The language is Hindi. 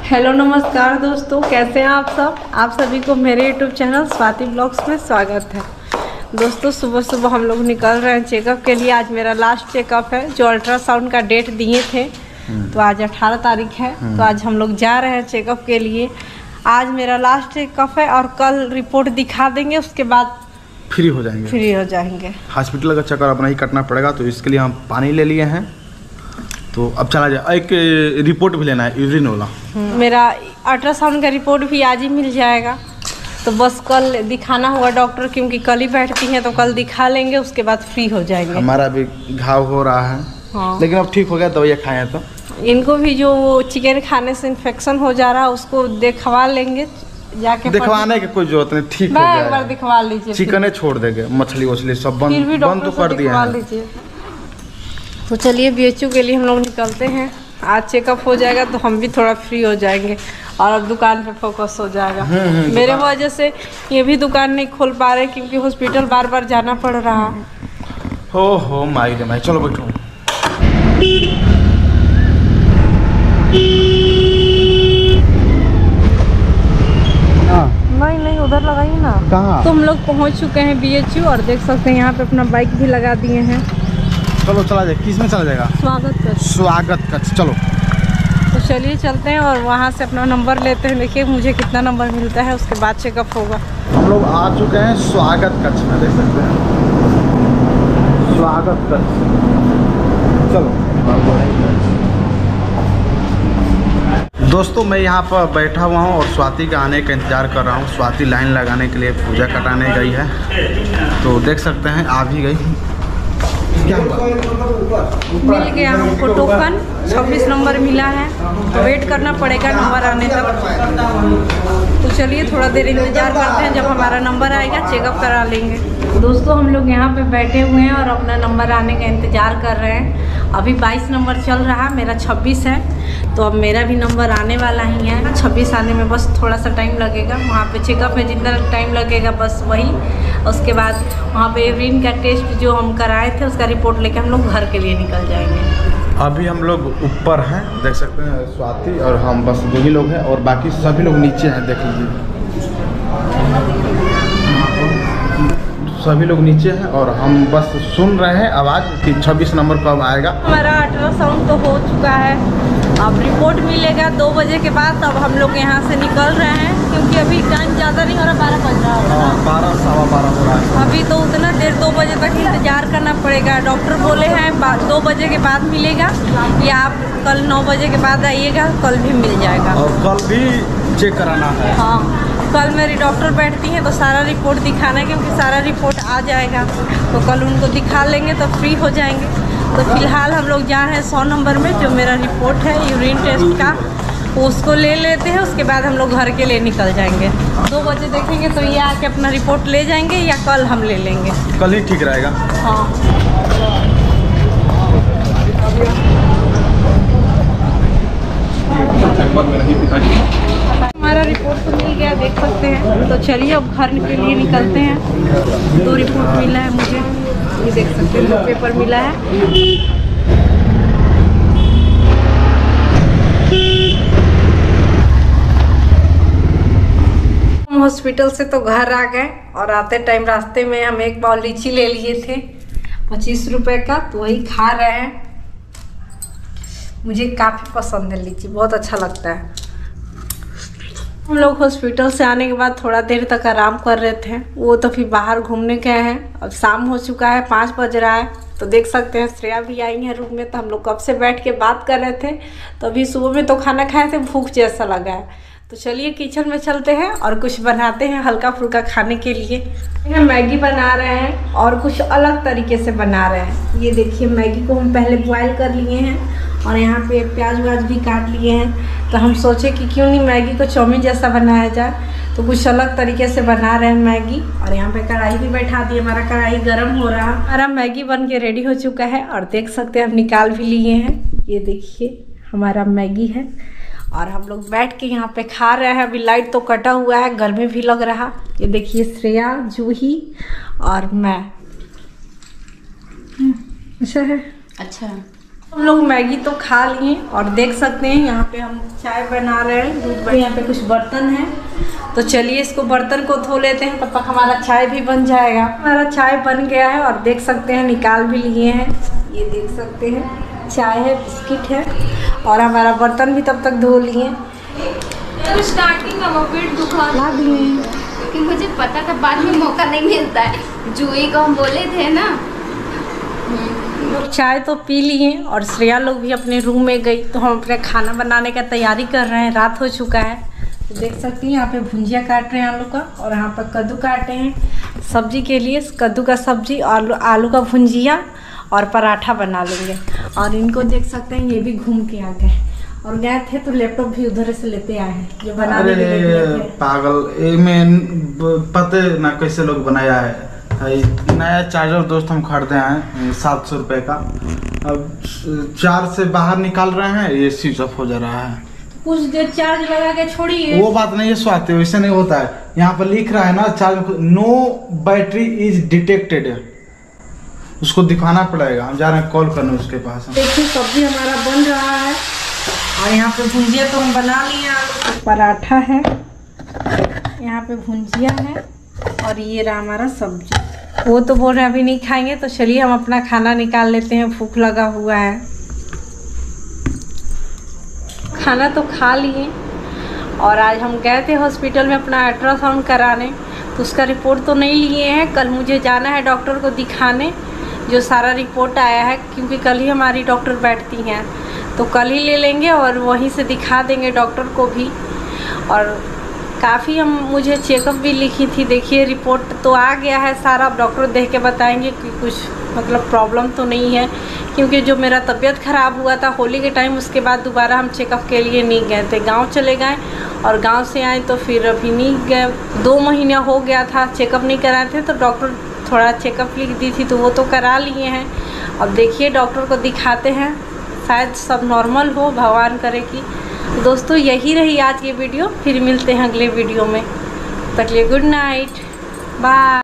हेलो नमस्कार दोस्तों, कैसे हैं आप सब। आप सभी को मेरे यूट्यूब चैनल स्वाति ब्लॉग्स में स्वागत है। दोस्तों सुबह सुबह हम लोग निकल रहे हैं चेकअप के लिए। आज मेरा लास्ट चेकअप है, जो अल्ट्रासाउंड का डेट दिए थे तो आज 18 तारीख है। तो आज हम लोग जा रहे हैं चेकअप के लिए। आज मेरा लास्ट चेकअप है और कल रिपोर्ट दिखा देंगे, उसके बाद फ्री हो जाएंगे। हॉस्पिटल का चक्कर अपना ही कटना पड़ेगा, तो इसके लिए हम पानी ले लिए हैं। तो अब चला जाए, एक रिपोर्ट भी लेना है यूरिन वाला। मेरा अल्ट्रासाउंड का रिपोर्ट भी आज ही मिल जाएगा, तो बस कल दिखाना होगा डॉक्टर, क्योंकि कल ही बैठती हैं तो कल दिखा लेंगे, उसके बाद फ्री हो जाएंगे। हमारा भी घाव हो रहा है। हाँ। लेकिन अब ठीक हो गया, दवाइयाँ खाए हैं तो इनको भी जो चिकन खाने से इन्फेक्शन हो जा रहा है उसको दिखवा लेंगे जाके। दिखवाने की कोई जरूरत नहीं, ठीक हो गया। एक बार दिखवा लीजिए, चिकन छोड़ देंगे, मछली वछली सब बंद तो कर दिया है। तो चलिए BHU के लिए हम लोग निकलते हैं। आज चेकअप हो जाएगा तो हम भी थोड़ा फ्री हो जाएंगे और अब दुकान पे फोकस हो जाएगा। मेरे वजह से ये भी दुकान नहीं खोल पा रहे क्योंकि हॉस्पिटल बार बार जाना पड़ रहा है। हो माई चलो बैठो। नहीं उधर लगाइए ना। कहाँ? तो हम लोग पहुँच चुके हैं BHU और देख सकते हैं यहाँ पे अपना बाइक भी लगा दिए हैं। चलो चला जाए, किस में चला जाएगा? स्वागत कक्ष चलो। तो चलिए चलते हैं और वहाँ से अपना नंबर लेते हैं। देखिए मुझे कितना नंबर मिलता है, उसके बाद चेकअप होगा। हम लोग आ चुके हैं स्वागत कक्ष में, देख सकते हैं स्वागत कक्ष। चलो दोस्तों, मैं यहाँ पर बैठा हुआ हूँ और स्वाति का आने का इंतज़ार कर रहा हूँ। स्वाति लाइन लगाने के लिए पूजा कटाने गई है, तो देख सकते हैं आ भी गई। मिल गया हमको टोकन, 26 नंबर मिला है, तो वेट करना पड़ेगा नंबर आने तक। तो चलिए थोड़ा देर इंतज़ार करते हैं, जब हमारा नंबर आएगा चेकअप करा लेंगे। दोस्तों हम लोग यहाँ पे बैठे हुए हैं और अपना नंबर आने का इंतज़ार कर रहे हैं। अभी 22 नंबर चल रहा, मेरा 26 है, तो अब मेरा भी नंबर आने वाला ही है। 26 आने में बस थोड़ा सा टाइम लगेगा। वहाँ पे चेकअप में जितना टाइम लगेगा बस वही। उसके बाद वहाँ पे यूरिन का टेस्ट जो हम कराए थे उसका रिपोर्ट लेके हम लोग घर के लिए निकल जाएंगे। अभी हम लोग ऊपर हैं, देख सकते हैं स्वाति और हम बस 2 ही लोग हैं और बाकी सभी लोग नीचे हैं। देख लीजिए सभी लोग नीचे हैं और हम बस सुन रहे हैं आवाज़ कि 26 नंबर कब आएगा। हमारा अल्ट्रासाउंड तो हो चुका है, अब रिपोर्ट मिलेगा 2 बजे के बाद। अब हम लोग यहाँ से निकल रहे हैं क्योंकि अभी टाइम ज़्यादा नहीं हो रहा, 12 बज रहा है। 12 सवा 12 हो रहा है अभी, तो उतना देर 2 बजे तक इंतजार करना पड़ेगा। डॉक्टर बोले हैं 2 बजे के बाद मिलेगा, या आप कल 9 बजे के बाद आइएगा, कल भी मिल जाएगा। और कल भी चेक कराना है। हाँ, कल मेरी डॉक्टर बैठती हैं तो सारा रिपोर्ट दिखाना है, क्योंकि सारा रिपोर्ट आ जाएगा तो कल उनको दिखा लेंगे तो फ्री हो जाएंगे। तो फिलहाल हम लोग जा रहे हैं 100 नंबर में, जो मेरा रिपोर्ट है यूरिन टेस्ट का, उसको ले लेते हैं। उसके बाद हम लोग घर के लिए निकल जाएंगे। 2 बजे देखेंगे तो ये आके अपना रिपोर्ट ले जाएंगे, या कल हम ले लेंगे। कल ही ठीक रहेगा। हाँ हमारा रिपोर्ट तो मिल गया, देख सकते हैं। तो चलिए अब घर के लिए निकलते हैं। 2 रिपोर्ट मिला है मुझे, ये देख सकते हैं, 2 पेपर मिला है। हम हॉस्पिटल से तो घर आ गए और आते टाइम रास्ते में हम एक पाव लीची ले लिए थे 25 रुपए का, तो वही खा रहे हैं। मुझे काफ़ी पसंद है लीची, बहुत अच्छा लगता है। हम लोग हॉस्पिटल से आने के बाद थोड़ा देर तक आराम कर रहे थे, वो तो फिर बाहर घूमने गए हैं। अब शाम हो चुका है, 5 बज रहा है। तो देख सकते हैं श्रेया भी आई है रूम में, तो हम लोग कब से बैठ के बात कर रहे थे। तो अभी सुबह में तो खाना खाए थे, भूख जैसा लगा है। तो चलिए किचन में चलते हैं और कुछ बनाते हैं हल्का फुल्का खाने के लिए। हम मैगी बना रहे हैं और कुछ अलग तरीके से बना रहे हैं। ये देखिए मैगी को हम पहले बॉयल कर लिए हैं और यहाँ पे प्याज व्याज भी काट लिए हैं। तो हम सोचे कि क्यों नहीं मैगी को चाउमीन जैसा बनाया जाए, तो कुछ अलग तरीके से बना रहे हैं मैगी। और यहाँ पे कढ़ाई भी बैठा दी, हमारा कढ़ाई गर्म हो रहा। हमारा मैगी बन के रेडी हो चुका है और देख सकते हैं हम निकाल भी लिए हैं। ये देखिए हमारा मैगी है और हम लोग बैठ के यहाँ पे खा रहे हैं। अभी लाइट तो कटा हुआ है, गर्मी भी लग रहा। ये देखिए श्रेया, जूही और मैं। अच्छा है। अच्छा हम लोग मैगी तो खा लिए और देख सकते हैं यहाँ पे हम चाय बना रहे हैं। दूध यहाँ पे कुछ बर्तन हैं, तो चलिए इसको बर्तन को धो लेते हैं, तब तक हमारा चाय भी बन जाएगा। हमारा चाय बन गया है और देख सकते हैं निकाल भी लिए हैं। ये देख सकते हैं चाय है, बिस्किट है और हमारा बर्तन भी तब तक धो लिए। स्टार्टिंग में वो पेट दुखा ला दिए क्योंकि मुझे पता था बाद में मौका नहीं मिलता है। जूही को हम बोले थे ना। चाय तो पी लिए और श्रेया लोग भी अपने रूम में गई, तो हम अपने खाना बनाने का तैयारी कर रहे हैं। रात हो चुका है, तो देख सकती हैं यहाँ पे भुंजिया काट रहे हैं आलू का और यहाँ पर कद्दू काटे हैं सब्जी के लिए। कद्दू का सब्जी, आलू का भुंजिया और पराठा बना लेंगे। और इनको देख सकते हैं ये भी घूम के आ गए और गए थे तो लैपटॉप भी उधर से लेते आए हैं जो बनाने के लिए। पागल पते ना कैसे लोग बनाया है। नया चार्जर दोस्त हम खरीदे हैं 700 रुपये का। अब चार्ज से बाहर निकाल रहे हैं, ये स्विच ऑफ हो जा रहा है। कुछ देर चार्ज लगा के छोड़िए। वो बात नहीं है स्वाति, वैसे नहीं होता है। यहाँ पर लिख रहा है ना charge, no battery is detected, उसको दिखाना पड़ेगा। हम जा रहे हैं कॉल करने उसके पास। देखिए सब्जी हमारा बन रहा है और यहाँ पे भुंजिया तो हम बना लिए। पराठा है, यहाँ पे भुंजिया है और ये रहा हमारा सब्जी। वो तो बोल रहे हैं अभी नहीं खाएंगे, तो चलिए हम अपना खाना निकाल लेते हैं, भूख लगा हुआ है। खाना तो खा लिए और आज हम गए थे हॉस्पिटल में अपना अल्ट्रासाउंड कराने, तो उसका रिपोर्ट तो नहीं लिए हैं। कल मुझे जाना है डॉक्टर को दिखाने, जो सारा रिपोर्ट आया है, क्योंकि कल ही हमारी डॉक्टर बैठती हैं, तो कल ही ले लेंगे और वहीं से दिखा देंगे डॉक्टर को भी। और काफ़ी मुझे चेकअप भी लिखी थी, देखिए रिपोर्ट तो आ गया है सारा। अब डॉक्टर देख के बताएंगे कि कुछ मतलब प्रॉब्लम तो नहीं है, क्योंकि जो मेरा तबीयत ख़राब हुआ था होली के टाइम, उसके बाद दोबारा हम चेकअप के लिए नहीं गए थे। गांव चले गए और गांव से आए तो फिर अभी नहीं गए। 2 महीना हो गया था चेकअप नहीं कराए थे, तो डॉक्टर थोड़ा चेकअप लिख दी थी, तो वो तो करा लिए हैं। अब देखिए डॉक्टर को दिखाते हैं, शायद सब नॉर्मल हो, भगवान करे कि। दोस्तों यही रही आज की वीडियो, फिर मिलते हैं अगले वीडियो में। तक के लिए गुड नाइट, बाय।